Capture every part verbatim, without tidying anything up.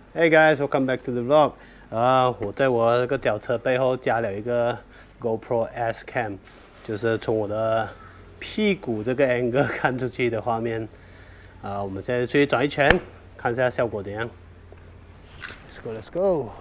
Hey guys, welcome back to the vlog. 啊、uh, 我在我这个脚车背后加了一个 GoPro S Cam， 就是从我的屁股这个 angle 看出去的画面。啊、uh, 我们现在出去转一圈，看一下效果怎样。Let's go, let's go.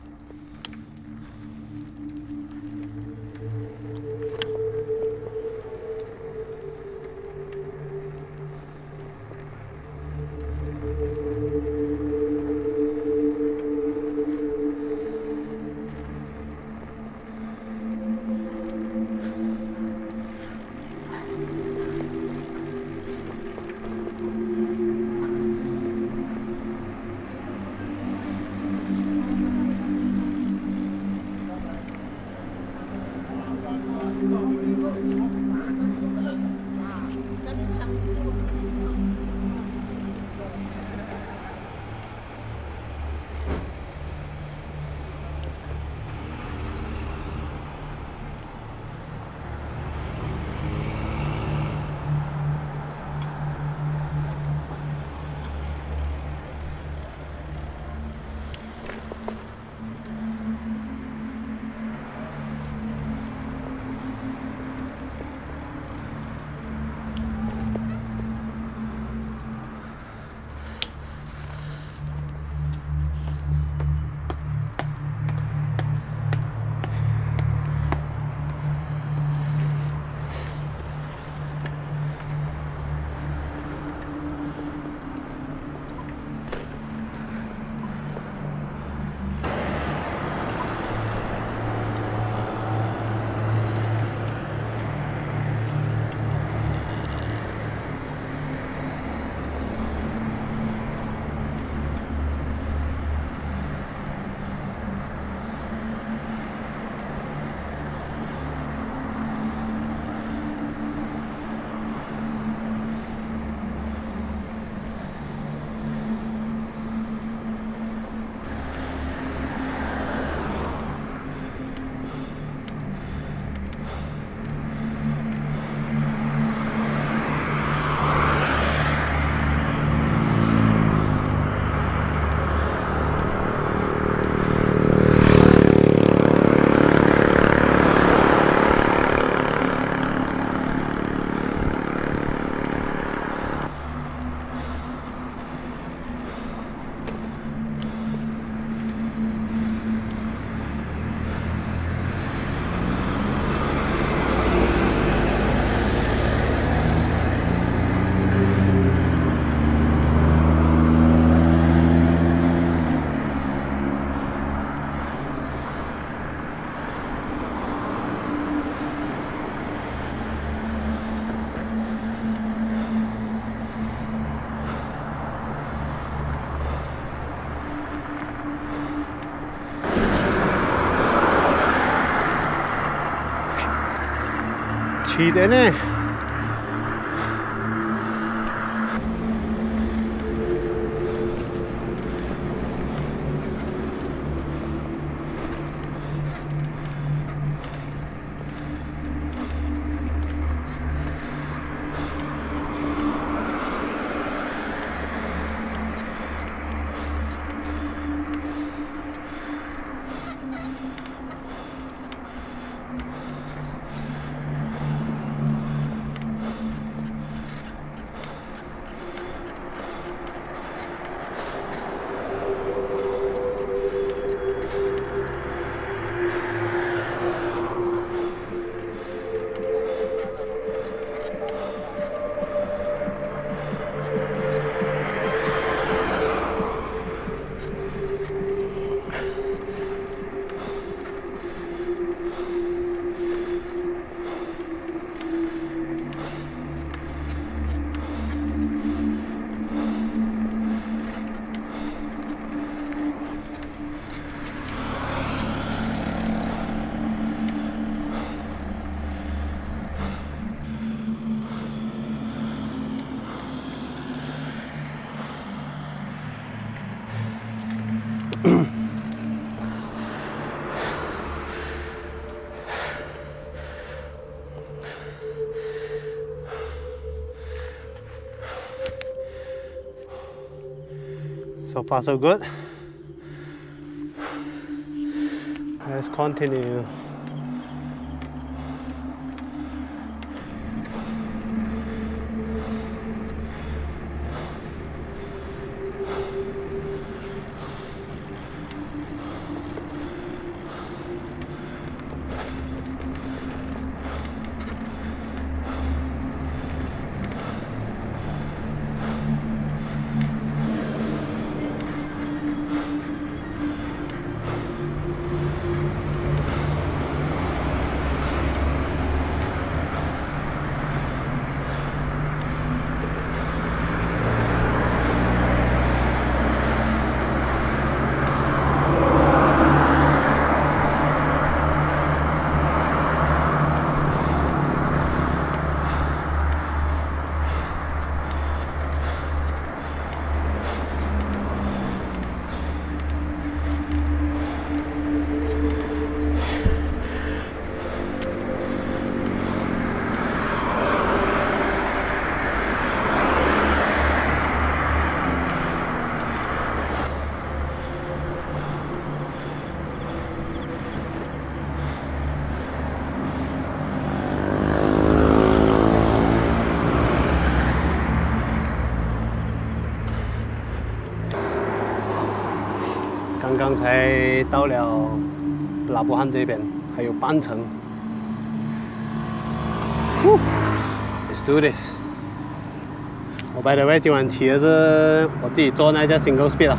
기대네. So far so good. Let's continue.刚刚才到了拉布汗这边，还有半程。Let's do this。我 by the way 今晚骑的是我自己做那架 single speed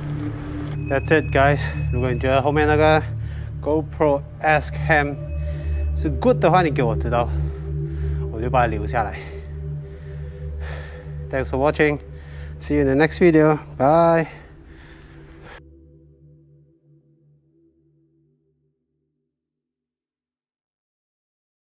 啊。Go。That's it, guys. 如果你觉得后面那个 GoPro S Cam 是 good 的话，你给我知道，我就把它留下来。Thanks for watching. See you in the next video. Bye.